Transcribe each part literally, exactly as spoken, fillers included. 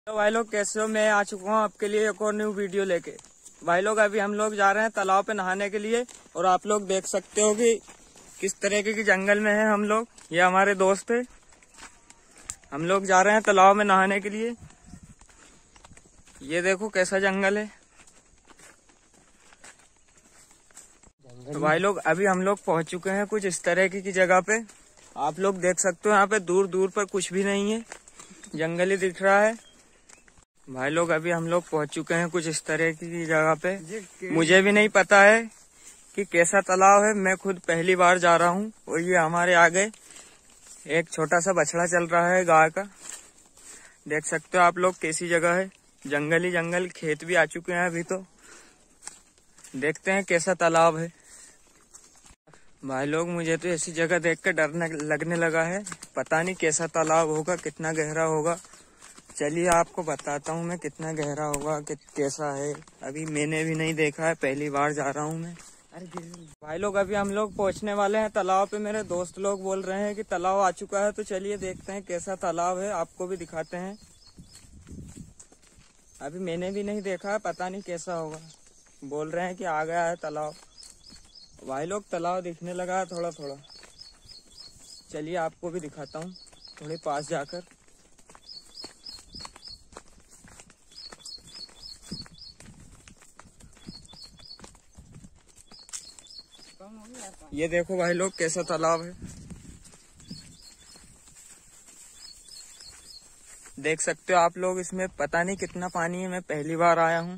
तो भाई लोग कैसे हो, मैं आ चुका हूँ आपके लिए एक और न्यू वीडियो लेके। भाई लोग अभी हम लोग जा रहे हैं तालाब पे नहाने के लिए और आप लोग देख सकते हो कि किस तरीके की जंगल में है हम लोग। ये हमारे दोस्त है, हम लोग जा रहे हैं तालाब में नहाने के लिए। ये देखो कैसा जंगल है। तो भाई लोग अभी हम लोग पहुंच चुके हैं कुछ इस तरह की जगह पे। आप लोग देख सकते हो यहाँ पे दूर दूर पर कुछ भी नहीं है, जंगल ही दिख रहा है। भाई लोग अभी हम लोग पहुंच चुके हैं कुछ इस तरह की जगह पे। मुझे भी नहीं पता है कि कैसा तालाब है, मैं खुद पहली बार जा रहा हूँ। और ये हमारे आगे एक छोटा सा बछड़ा चल रहा है गाय का। देख सकते हो आप लोग कैसी जगह है, जंगल ही जंगल। खेत भी आ चुके हैं अभी। तो देखते हैं कैसा तालाब है। भाई लोग मुझे तो ऐसी जगह देख कर डरने लगने लगा है। पता नहीं कैसा तालाब होगा, कितना गहरा होगा। चलिए आपको बताता हूँ मैं कितना गहरा होगा, कि कैसा है। अभी मैंने भी नहीं देखा है, पहली बार जा रहा हूँ मैं। भाई लोग अभी हम लोग पहुँचने वाले हैं तालाब पे। मेरे दोस्त लोग बोल रहे हैं कि तालाब आ चुका है, तो चलिए देखते हैं कैसा तालाब है, आपको भी दिखाते हैं। अभी मैंने भी नहीं देखा है, पता नहीं कैसा होगा। बोल रहे हैं कि आ गया है तालाब। भाई लोग तालाब दिखने लगा है थोड़ा थोड़ा। चलिए आपको भी दिखाता हूँ थोड़े पास जाकर। ये देखो भाई लोग कैसा तालाब है, देख सकते हो आप लोग। इसमें पता नहीं कितना पानी है, मैं पहली बार आया हूँ।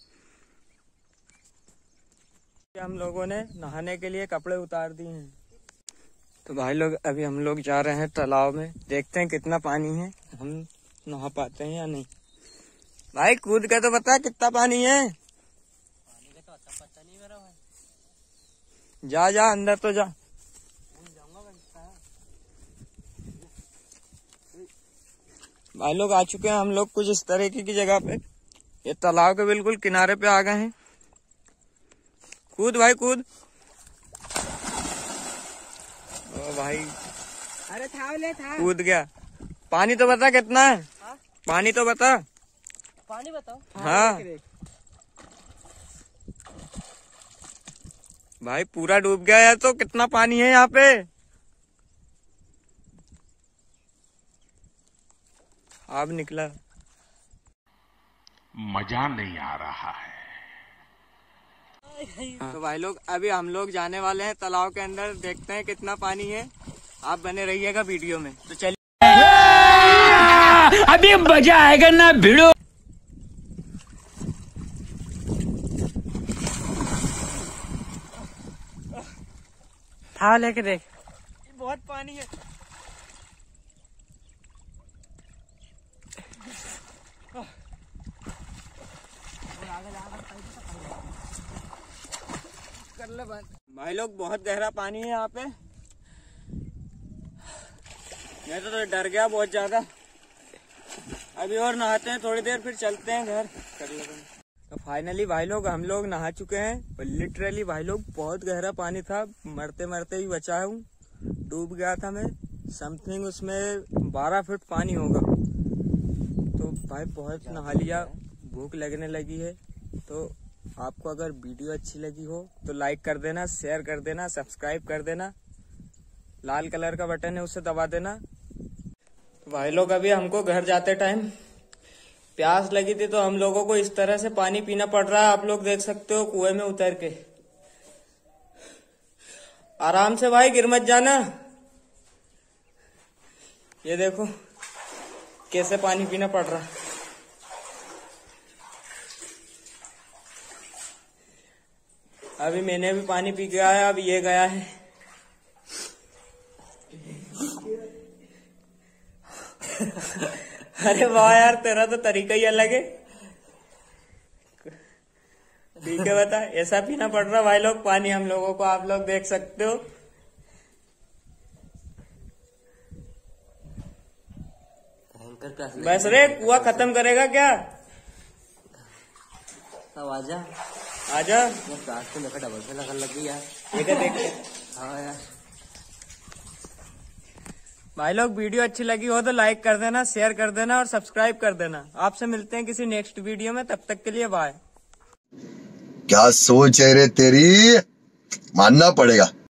हम लोगों ने नहाने के लिए कपड़े उतार दिए हैं। तो भाई लोग अभी हम लोग जा रहे हैं तालाब में, देखते हैं कितना पानी है, हम नहा पाते हैं या नहीं। भाई कूद के तो बता कितना पानी है। पानी का तो अच्छा पता नहीं मेरा भाई। जा जा अंदर तो जा। भाई लोग आ चुके हैं हम लोग कुछ इस तरीके की जगह पे। ये तालाब के बिल्कुल किनारे पे आ गए हैं। कूद भाई कूद। ओ भाई अरे था ले था। कूद गया। पानी तो बता कितना है। हा? पानी तो बता। पानी बताओ। हाँ भाई पूरा डूब गया है। तो कितना पानी है यहाँ पे। अब निकला। मजा नहीं आ रहा है। तो भाई लोग अभी हम लोग जाने वाले हैं तालाब के अंदर, देखते हैं कितना पानी है। आप बने रहिएगा वीडियो में। तो चलिए अभी मजा आएगा ना भिड़ो। था लेके देख, बहुत पानी है। कर ले बंद। भाई लोग बहुत गहरा पानी है यहाँ पे। मैं तो, तो डर गया बहुत ज्यादा। अभी और नहाते हैं थोड़ी देर, फिर चलते हैं घर। कर ले बंद। तो फाइनली भाई लोग हम लोग नहा चुके हैं। और लिटरली भाई लोग बहुत गहरा पानी था, मरते मरते ही बचा हूँ। डूब गया था मैं। समथिंग उसमें बारह फुट पानी होगा। तो भाई बहुत नहा लिया, भूख लगने लगी है। तो आपको अगर वीडियो अच्छी लगी हो तो लाइक कर देना, शेयर कर देना, सब्सक्राइब कर देना। लाल कलर का बटन है उसे दबा देना। तो भाई लोग अभी हमको घर जाते टाइम प्यास लगी थी, तो हम लोगों को इस तरह से पानी पीना पड़ रहा है। आप लोग देख सकते हो कुएं में उतर के। आराम से भाई, गिर मत जाना। ये देखो कैसे पानी पीना पड़ रहा है। अभी मैंने भी पानी पी गया है, अब ये गया है। अरे वाह यार, तेरा तो तरीका ही अलग है। ठीक है बता, ऐसा पीना पड़ रहा भाई लोग पानी हम लोगों को, आप लोग देख सकते हो। बस रे, कुआ खत्म करेगा क्या। अब आजा आजा। रात को लेकर डबल से लगन लग गई यार। देख देख। हाँ यार भाई लोग वीडियो अच्छी लगी हो तो लाइक कर देना, शेयर कर देना और सब्सक्राइब कर देना। आपसे मिलते हैं किसी नेक्स्ट वीडियो में, तब तक के लिए बाय। क्या सोच है रे तेरी, मानना पड़ेगा।